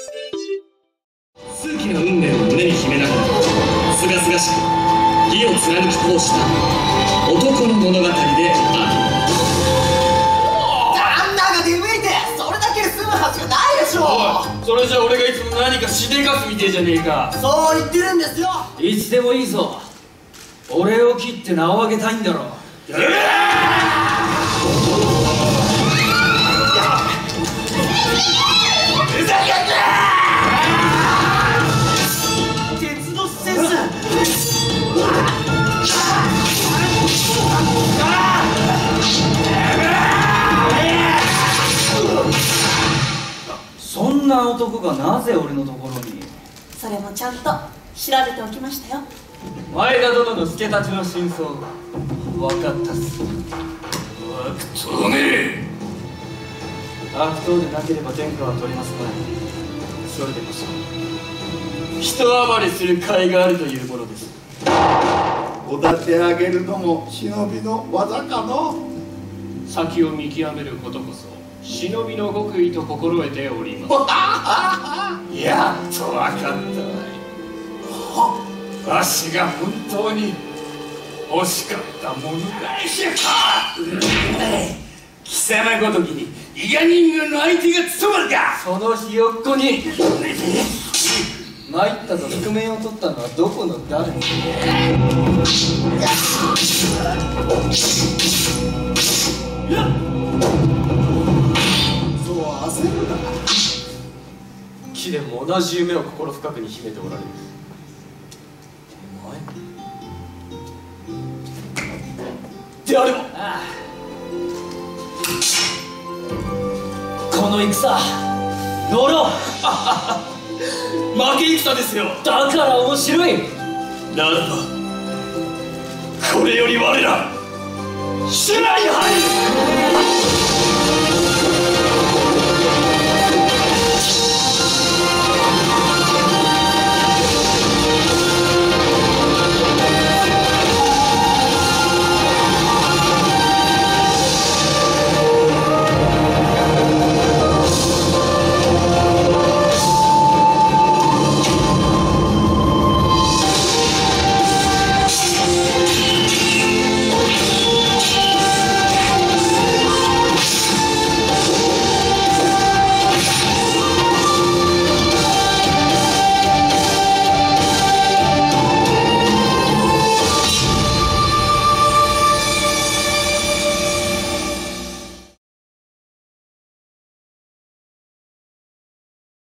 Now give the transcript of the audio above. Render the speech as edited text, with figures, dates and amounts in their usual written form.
数奇な運命を胸に秘めながらすがすがしく義を貫き通した男の物語である。 旦那が出向いてそれだけで済むはずがないでしょ。 おい、それじゃ俺がいつも何かしでかすみてえじゃねえか。 そう言ってるんですよ。 いつでもいいぞ。俺を切って名を上げたいんだろ。 ふざけんな！鉄のセンス。 そんな男がなぜ俺のところに。 それもちゃんと調べておきましたよ。 前田殿の助太刀の真相分かったっす。悪党め。悪党でなければ天下は取りますが、それでこそ人暴れする甲斐があるというものです。 おだて上げるのも忍びの技かの。 先を見極めることこそ忍びの極意と心得ております。 やっと分かったわ。わしが本当に欲しかったもの返しか。貴様ごときに伊賀人形の相手が務まるか。 そのひよっこに参ったと覆面を取ったのはどこの誰？ そう焦るな。 貴殿も同じ夢を心深くに秘めておられる。 であればこの戦乗ろう。 負け戦ですよ。 だから面白い。 ならばこれより我ら修羅に入る。